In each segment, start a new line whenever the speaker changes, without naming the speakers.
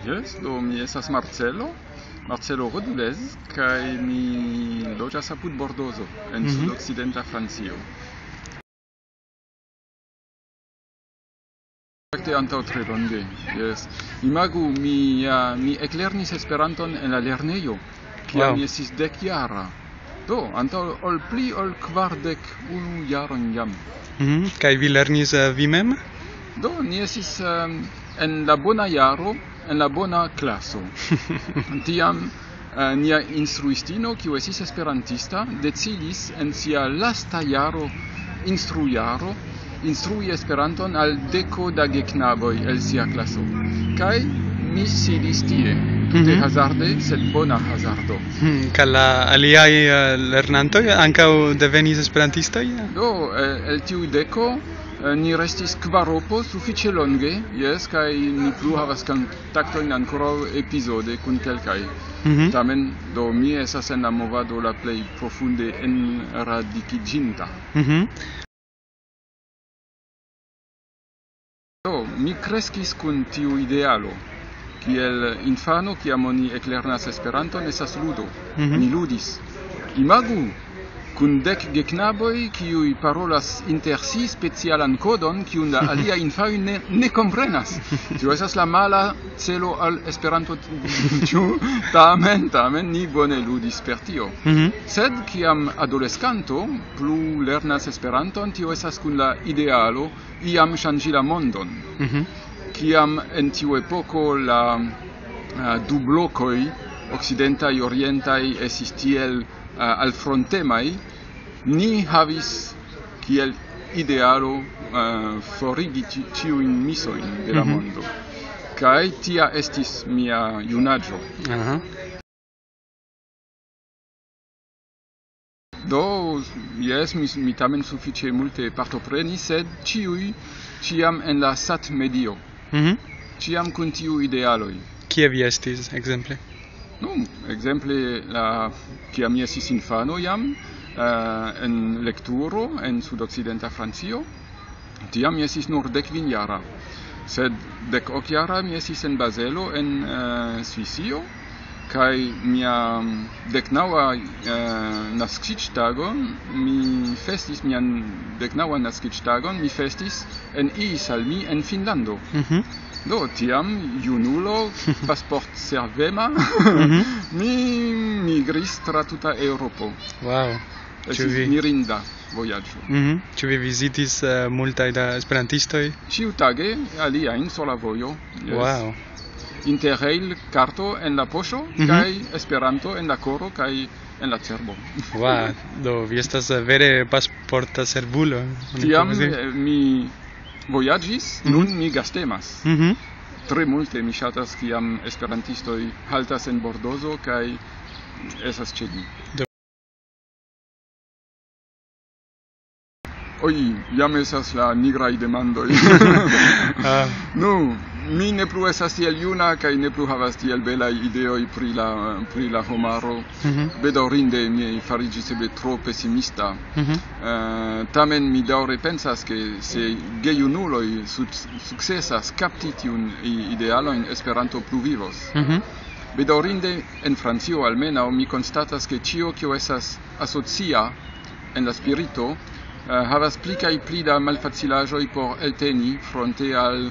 Yes, do mi estas Marcelo Rodulez, kaj mi loĝas apud Bordozo, en sudokcidenta Francio. Fakte antaŭ tre longe, yes. Imagu, mi eklernis Esperanton en la lernejo, kiam mi estis 10-jara. Do, antaŭ pli ol 41 jarojn jam.
Kaj vi lernis vi mem?
Do, ni estis en la bona jaro, en la bona klaso. Tiam nia instruistino, kiu estis esperantista, decidis en sia lasta jaro, instrujaro, instrui Esperanton al 10 da geknaboj el sia klaso. Kaj mi sidis tie, tute hazarde, sed bona hazardo.
Kaj la aliaj lernantoj ankaŭ devenis esperantistoj?
Do, el tiu 10 ni restis kvaropo sufiĉe longe, jes, kaj ni plu havas kontaktojn ankoraŭ epizode kun kelkaj. Tamen, do mi estas en la movado la plej profunde enradikiĝinta. Do, mi kreskis kun tiu idealo. Kiel infano, kiam oni eklernas Esperanton, estas ludo. Mi ludis. Imagu! Kun 10 geknaboj, kiuj parolas inter si specialan kodon, kiun la alia infanoj ne komprenas. Tio estas la mala celo al Esperanto. Tamen ni bone ludis per tio. Sed kiam adoleskanto plu lernas Esperanton, tio estas kun la idealo iam ŝanĝi la mondon. Kiam en tiu epoko la du blokoj okcidentaj orientaj estis tiel alfrontemaj, ni havis kiel idealo forigi ĉiujn misojn de la mondo. Kaj tia estis mia junaĝo. Do, jes, mi tamen sufiĉe multe partoprenis, sed ĉiam en la sat-medio. Ĉiam kun tiu idealoj.
Kie vi estis, ekzemple?
Ekzemple, kiam mi estis infano jam, en lekturo en sudokcidenta Francio, tiam mi estis nur 15-jara. Sed 10-jara mi estis en Bazelo, en Svisio, kaj mia 19-a naskiĝtagon mi festis mian 19-an naskiĝtagon mi festis en Iisalmi en Finnlando. Do, tiam, junulo, pasportservema, mi migris tra tuta Eŭropo.
Wow!
Estis mirinda vojaĝo.
Ĉu vi vizitis multaj da esperantistoj?
Ĉiutage aliajn sur la vojo.
Wow!
Interrail karto en la poŝo kaj Esperanto en la koro kaj en la cerbo.
Wow! Do vi estas vere pasporta servulo.
Tiam mi vojaĝis, nun mi gastemas. Tre multe mi ŝatas kiam esperantistoj haltas en Bordozo kaj estas ĉe ni. Oj, jam estas la nigraj demandoj. Nu, mi ne plu estas tiel juna kaj ne plu havas tiel belaj ideoj pri la homaro. Bedaŭrinde mi fariĝis eble tro pesimista. Tamen mi daŭre pensas, ke se gejunuloj sukcesas kapti tiun idealojn, Esperanto plu vivos. Bedaŭrinde en Francio almenaŭ mi konstatas, ke ĉio kio estas asocia en la spirito havas pli kaj pli da malfacilaĵoj por elteni fronte al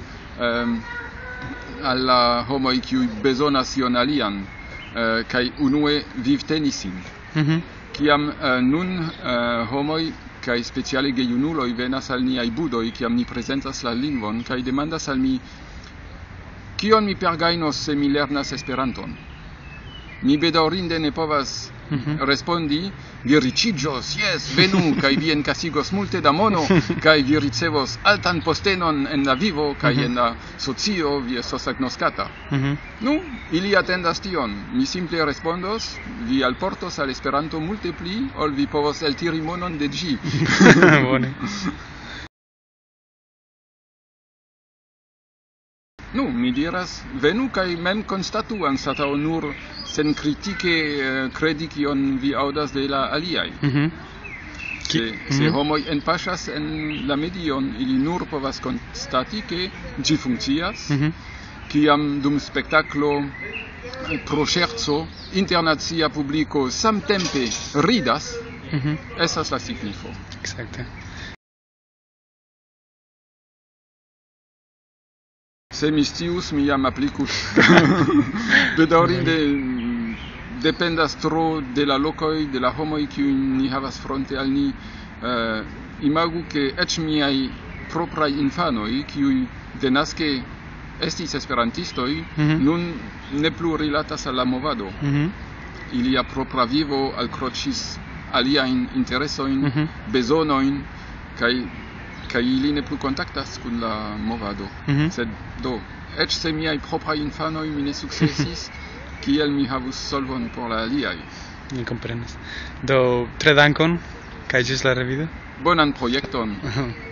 la homoj kiuj bezonas ion alian kaj unue vivteni sin. Kiam nun homoj kaj speciale gejunuloj venas al niaj budoj, kiam ni prezentas la lingvon kaj demandas al mi kion mi pergajnos se mi lernas Esperanton. Mi bedaŭrinde ne povas respondi, vi riĉiĝos, jes, venu, kaj vi enkasigos multe da mono, kaj vi ricevos altan postenon en la vivo, kaj en la socio vi estos agnoskata. Nu, ili atendas tion. Mi simple respondos, vi alportos al Esperanto multe pli, ol vi povos eltiri monon de ĝi.
Bone.
Nu, mi diras, venu kaj mem konstatu anstataŭ nur senkritike kredi kion vi aŭdas de la aliaj. Se homoj enpaŝas en la medion, ili nur povas konstati ke ĝi funkcias, kiam dum spektaklo pro scherzo internacia publiko samtempe ridas, estas la signifo.
Exacte.
Se mi scius, mi jam aplikus. Bedaŭrinde dependas tro de la lokoj, de la homoj, kiujn ni havas fronte al ni. Imagu ke eĉ miaj propraj infanoj, kiuj denaske estis esperantistoj, nun ne plu rilatas al la movado. Ilia propra vivo alkroĉis aliajn interesojn, bezonojn, kaj ili ne plu kontaktas kun la movado. Sed do, eĉ se miaj propraj infanoj mi ne sukcesis, kiel mi havus solvon por la aliaj.
Mi komprenas. Do, tre dankon, kaj ĝis la revido.
Bonan projekton.